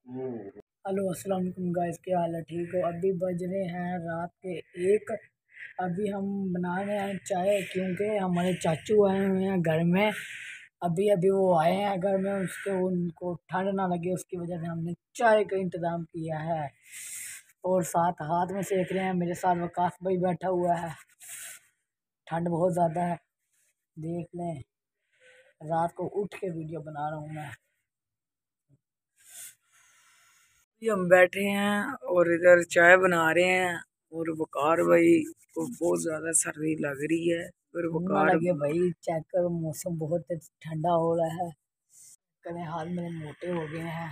Hello अस्सलाम वालेकुम guys, क्या हाल है? ठीक हो? अभी बज रहे हैं रात के 1। अभी हम बना रहे हैं चाय, क्योंकि हमारे चाचू आए हुए हैं घर में। अभी अभी वो आए हैं घर में, उसके उनको ठंड ना लगे उसकी वजह से हमने चाय का इंतज़ाम किया है। और साथ हाथ में सेक रहे हैं। मेरे साथ वकास भाई बैठा हुआ है। ठंड बहुत ज़्यादा है, देख लें। रात को उठ के वीडियो बना रहा हूँ मैं। हम बैठे हैं और इधर चाय बना रहे हैं। और वकार भाई को बहुत ज्यादा सर्दी लग रही है। और वकार लगे भाई, चेक करो, मौसम बहुत ठंडा हो रहा है। कने हाल मेरे मोटे हो गए हैं।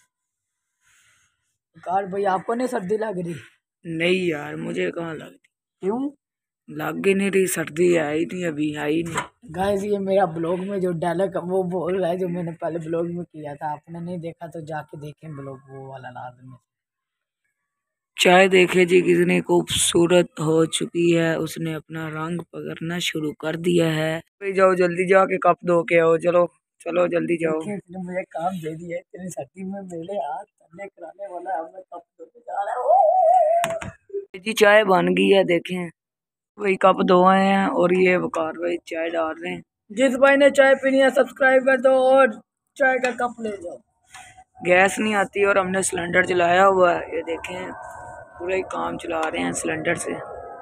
वकार भाई, आपको नहीं सर्दी लग रही? नहीं यार, मुझे कहाँ लग रही। क्यों लग ही नहीं रही? सर्दी आई नहीं, अभी आई नहीं। गाइस, ये मेरा ब्लॉग में जो डायलॉग वो बोल रहा है, जो मैंने पहले ब्लॉग में किया था, आपने नहीं देखा तो जाके देखें ब्लॉग वो वाला लाजमी। चाय देखे जी कितनी खूबसूरत हो चुकी है, उसने अपना रंग पकड़ना शुरू कर दिया है। जाओ जल्दी जाके कप धो के आओ। चलो चलो जल्दी जाओ। इसने मुझे काम दे दिया, इतनी सर्दी में मेरे हाथ ठंडे कराने वाला, अब मैं कप धोने जा रहा हूँ। जी चाय बन गई है, देखें वही कप धोए हैं और ये वकार भाई चाय डाल रहे हैं। जिस भाई ने चाय पीनी है सब्सक्राइब कर दो और चाय का कप ले जाओ। गैस नहीं आती और हमने सिलेंडर चलाया हुआ है, ये देखें पूरा ही काम चला रहे हैं सिलेंडर से।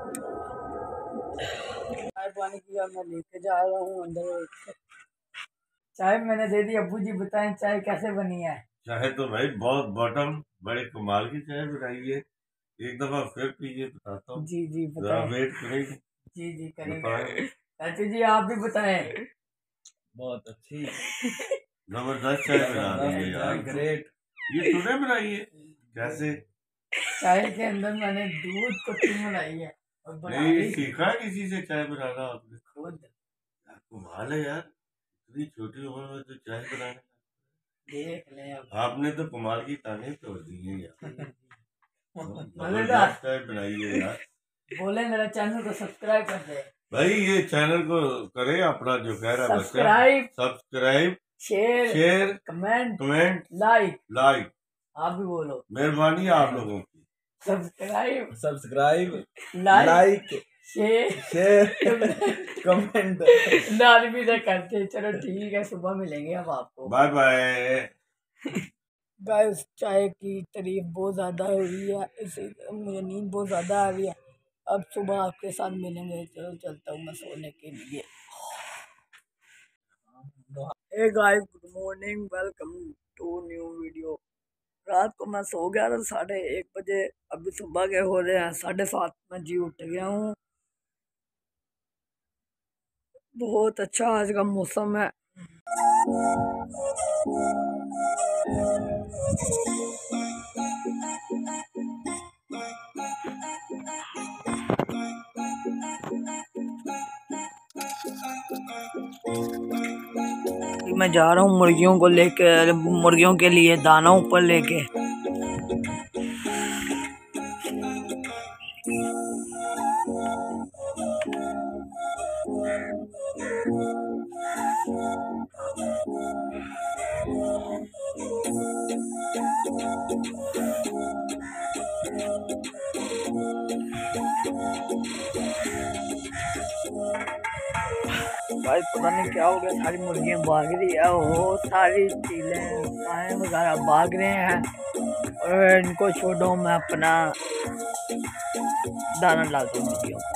चाय पानी किया, मैं लेके जा रहा हूँ अंदर। चाय मैंने दे दी। अब्बू जी बताएं चाय कैसे बनी है? चाहे तो भाई बहुत बॉटम बड़े कमाल की चाय बनाई है। एक दफा फिर पीजिए, बताता हूँ। जी जी बताएं। वेट करेंगे। जी जी करेंगे। चाची जी आप भी बताएं। बहुत अच्छी जबरदस्त चाय बना रही है यार। ग्रेट। ये तूने बनाई है? कैसे? चाय के अंदर मैंने दूध पत्ती मिलाई है और नहीं बनाई सीखा है किसी से चाय बनाना आपने? खुद। यार कमाल है यार, इतनी छोटी उम्र में तो चाय बनाने। देख ले अब। आपने तो कमाल की तारीफ तोड़ दी है यार। बोले जबरदस्त चाय बनाई है यार। बोले मेरा चैनल को सब्सक्राइब कर दे भाई, ये चैनल को करे अपना जो कह रहा है subscribe, subscribe, share, comment, like. Like. आप भी बोलो। मेहरबानी आप लोगों की। Subscribe, like, share, comment. नाल भी तो करते। चलो ठीक है, सुबह मिलेंगे अब आपको। Bye bye. गाइस, चाय की तारीफ बहुत ज़्यादा हो रही है, इसे मुझे नींद बहुत ज़्यादा आ रही है। अब सुबह आपके साथ मिलेंगे। चलो चलता हूँ मैं सोने के लिए। Hey guys, good morning, welcome to new video. रात को मैं सो गया था 1:30 बजे। अभी सुबह के हो रहे हैं 7:30 में। जी उठ गया हूँ। बहुत अच्छा आज का मौसम है। मैं जा रहा हूँ मुर्गियों को लेके, मुर्गियों के लिए दाना ऊपर लेके। भाई पता नहीं क्या हो गया, सारी मुर्गियाँ भाग रही है। वो सारी चीलें पाए वगैरह भाग रहे हैं और इनको छोड़ो, मैं अपना दाना डालता हूँ मुर्गियों को।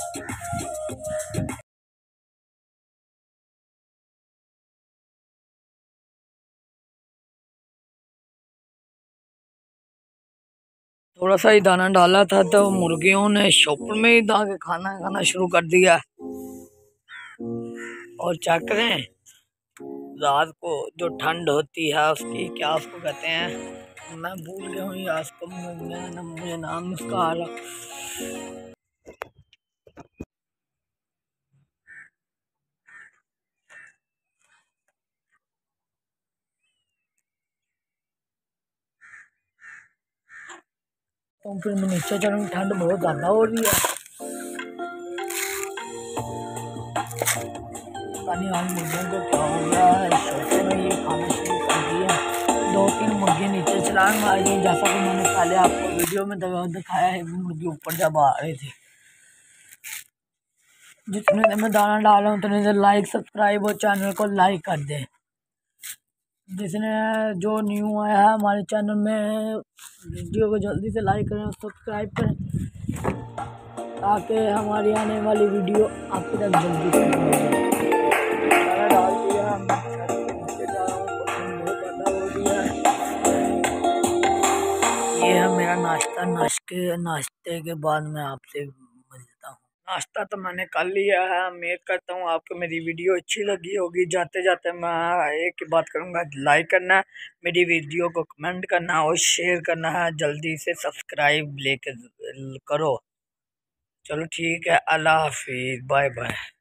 थोड़ा सा ही दाना डाला था तो मुर्गियों ने शॉपर में ही दाके खाना खाना शुरू कर दिया। और चेक करें, रात को जो ठंड होती है उसकी क्या उसको कहते हैं, मैं भूल गया हूँ यार उसको। मुझे नाम उसका आ रहा। तो फिर मैं नीचे चलूँ, ठंड बहुत ज़्यादा हो रही है। पानी आज मुर्गियों को क्या हो गया है, शॉपर में ये खाना शुरू कर दिया। 2-3 मुर्गी नीचे चला छलांग मार दी, जैसा कि मैंने पहले आपको वीडियो में दिखाया है। मुर्गी ऊपर जब आ रही थी, जितने देर मैं दाना डाला उतने देर लाइक सब्सक्राइब और चैनल को लाइक कर दे। जिसने जो न्यू आया है हमारे चैनल में, वीडियो को जल्दी से लाइक करें और सब्सक्राइब करें, ताकि हमारी आने वाली वीडियो आपके तक जल्दी से दाना डाल दिया। ये है मेरा नाश्ता। नाश्ते के बाद मैं आपसे मिलता हूँ। नाश्ता तो मैंने कर लिया है। उम्मीद करता हूँ आपको मेरी वीडियो अच्छी लगी होगी। जाते जाते मैं एक ही बात करूँगा, लाइक करना, मेरी वीडियो को कमेंट करना और शेयर करना है। जल्दी से सब्सक्राइब लेके करो। चलो ठीक है, अल्लाह हाफिज़, बाय बाय।